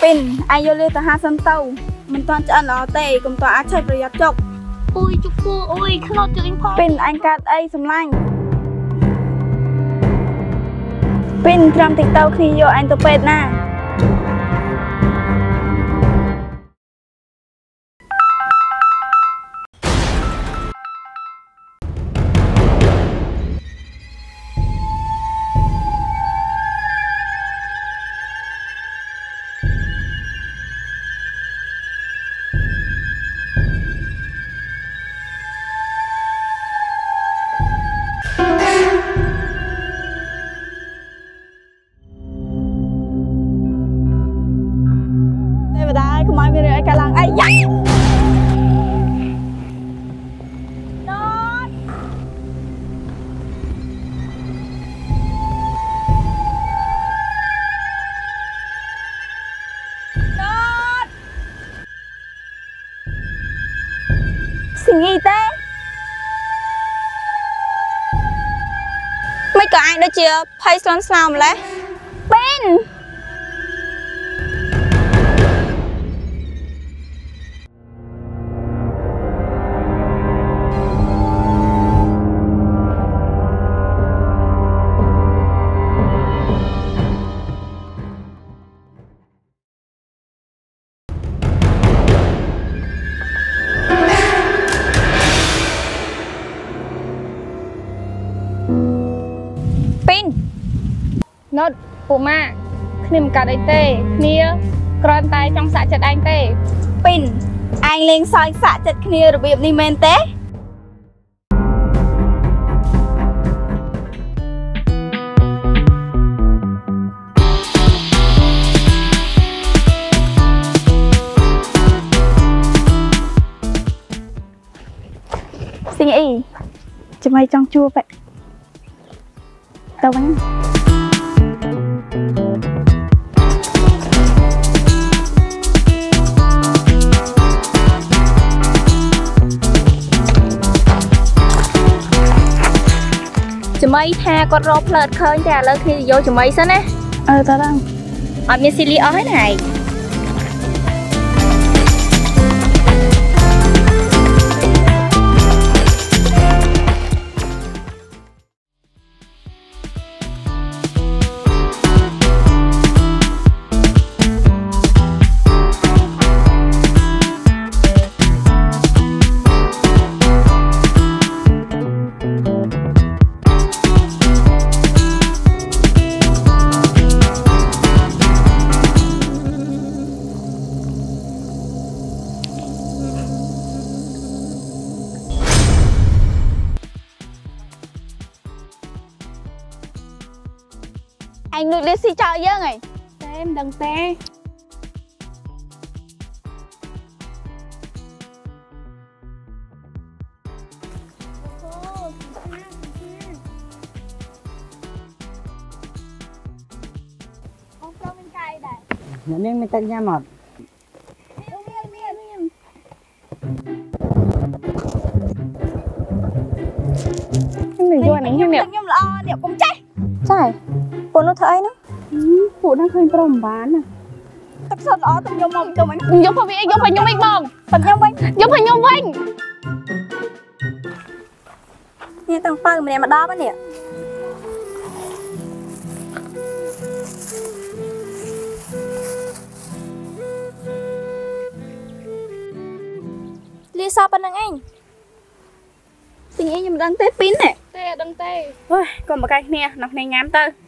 Pin, ai vô lê ta ha sân tàu. Mình toàn cho ăn ở tề, cùng toàn ác chạyប្រយ័ត្ន chọc. Ôi chúc phu ôi, khăn cho anh phong. Pin, anh cắt ai xâm lanh. Pin, trăm tịch tàu khi vô anh tập bệt nè. Xin gì thế? Mấy có ai đó chưa? Phải sloan sloan mà lấy. Pin! Nốt, phụ ma, khnim cả đây tê, khnia, con tay trong xạ chật anh tê. Pin, anh lên soi xạ chật khnia rồi biệp đi men tế. Xin ý, cho mày trong chua vậy. Tao bánh. Chùm ấy tha con rô plợt khơi chà lơ khi vô chùm ấy sẵn á. Tao đang. Ở miền xì lý ở hết này. Anh được đi xì cho dương này. Em đừng tê. Nhận miếng mình tận nha một. Mình vô này nhầm nhầm lo niệm cũng cháy. Cháy. Phụ nó thấy nó. Phụ đang khơi bông bán à. Thật sự đó tụi nhom mong tụi mình. Giúp phải anh, giúp phải nhung anh bông. Tụi nhom anh. Giúp phải nhung anh. Nè tầng phơi mình mà đo á nè. Lý sao bên anh? Tình ý nhưng mà đang tết pin này. Tê đừng tê. Ôi, còn một cái nè, nọc này ngám tơ.